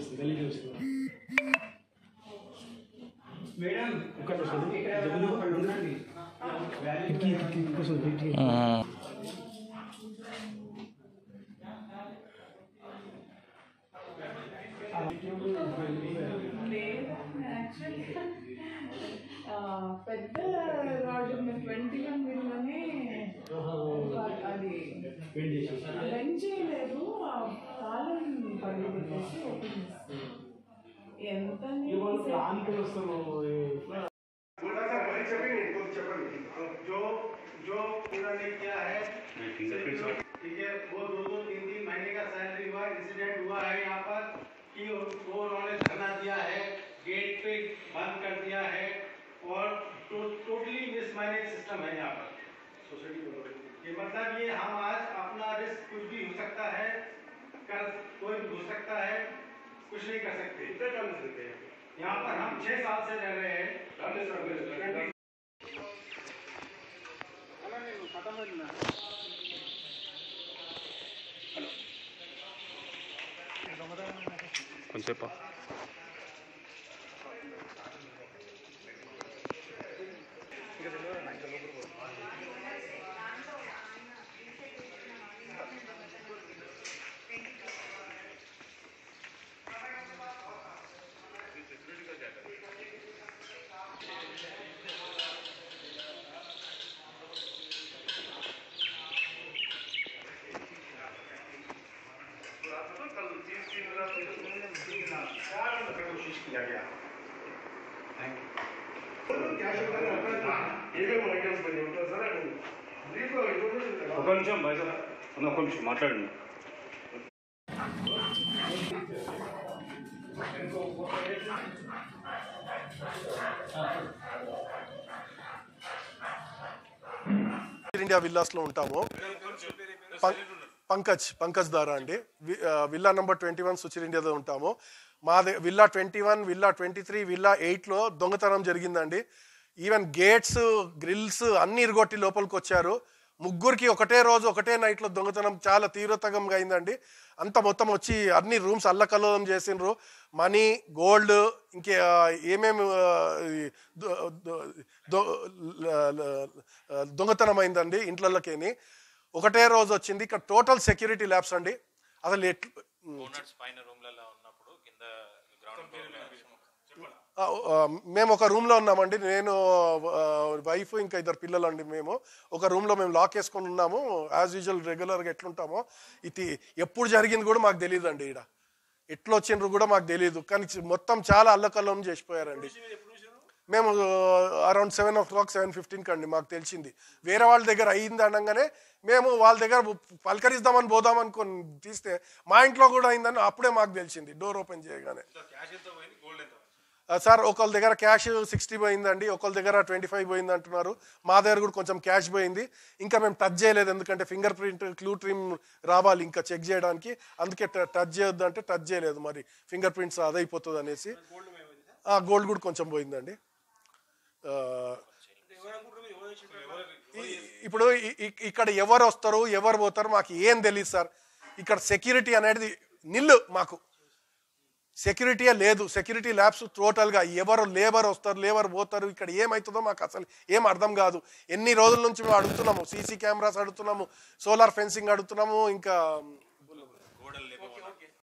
పెద్ద రాడ్ 21 విలువనే అది బెంచ్ చేయలేదు, తాళం పడి పెట్టేసి ఓపెన్ చేస్తుంది. ఎంత जो पूरा नहीं किया है, ठीक है, वो 2-3 महीने का सैलरी हुआ, इंसिडेंट हुआ है यहाँ पर कि वो उन्होंने धरना दिया है, गेट पे बंद कर दिया है और टोटली मिसमैनेज सिस्टम है यहाँ पर सोसाइटी में। ये मतलब ये हम आज अपना रिस्क कुछ भी हो सकता है, कल कोई भी हो सकता है, कुछ नहीं कर सकते। यहाँ पर हम 6 साल से रह रहे हैं। కొంచెంసేపు किया गया। ఒక నిమిషం బయట ఒక నిమిషం మాట్లాడండి. ఇండియా విల్లాస్లో ఉంటాము. పంకజ్ దారా అండి. విల్లా నెంబర్ 21 సుచిర్ ఇండియాలో ఉంటాము. మాది విల్లా 21, విల్లా 23, విల్లా 8లో దొంగతనం జరిగిందండి. ఈవెన్ గేట్స్, గ్రిల్స్ అన్ని ఇరుగొట్టి లోపలికి వచ్చారు. ముగ్గురికి ఒకటే రోజు ఒకటే నైట్లో దొంగతనం చాలా తీవ్రతరంగా అయిందండి. అంత మొత్తం వచ్చి అన్ని రూమ్స్ అల్లకల్లోలం చేసిండ్రు. మనీ, గోల్డ్, ఇంకే ఏమేమి దొంగతనం అయిందండి ఇంట్లోకేని. ఒకటే రోజు వచ్చింది. ఇక్కడ టోటల్ సెక్యూరిటీ ల్యాబ్స్ అండి. అసలు మేము ఒక రూమ్లో ఉన్నామండి. నేను, వైఫ్, ఇంకా 2 పిల్లలు అండి. మేము ఒక రూమ్లో మేము లాక్ వేసుకొని ఉన్నాము. యాజ్ యూజువల్ రెగ్యులర్గా ఎట్లుంటామో. ఇది ఎప్పుడు జరిగింది కూడా మాకు తెలియదు అండి. ఇక్కడ ఎట్లా వచ్చిండ్రు కూడా మాకు తెలియదు. కానీ మొత్తం చాలా అల్లకల్లం చేసిపోయారండి. మేము అరౌండ్ 7 o'clock 7:15 అండి మాకు తెలిసింది. వేరే వాళ్ళ దగ్గర అయింది అనగానే మేము వాళ్ళ దగ్గర పలకరిద్దామని పోదామనుకొని తీస్తే మా ఇంట్లో కూడా అయిందని అప్పుడే మాకు తెలిసింది డోర్ ఓపెన్ చేయగానే. సార్ ఒకళ్ళ దగ్గర క్యాష్ 60 పోయిందండి, ఒకళ్ళ దగ్గర 25 పోయింది అంటున్నారు. మా దగ్గర కూడా కొంచెం క్యాష్ పోయింది. ఇంకా మేము టచ్ చేయలేదు, ఎందుకంటే ఫింగర్ ప్రింట్, క్లూ ట్రిమ్ రావాలి ఇంకా చెక్ చేయడానికి. అందుకే టచ్ చేయొద్దు అంటే టచ్ చేయలేదు. మరి ఫింగర్ ప్రింట్స్ అదైపోతుంది అనేసి. గోల్డ్ కూడా కొంచెం పోయిందండి. ఇప్పుడు ఇక్కడ ఎవరు వస్తారు, ఎవరు పోతారు మాకు ఏం తెలియదు సార్. ఇక్కడ సెక్యూరిటీ అనేది నిల్లు. మాకు సెక్యూరిటీయే లేదు. సెక్యూరిటీ ల్యాబ్స్ టోటల్గా ఎవరు లేబర్ వస్తారు, లేబర్ పోతారు. ఇక్కడ ఏమవుతుందో మాకు అసలు ఏం అర్థం కాదు. ఎన్ని రోజుల నుంచి మేము అడుగుతున్నాము, సీసీ కెమెరాస్ అడుగుతున్నాము, సోలార్ ఫెన్సింగ్ అడుగుతున్నాము, ఇంకా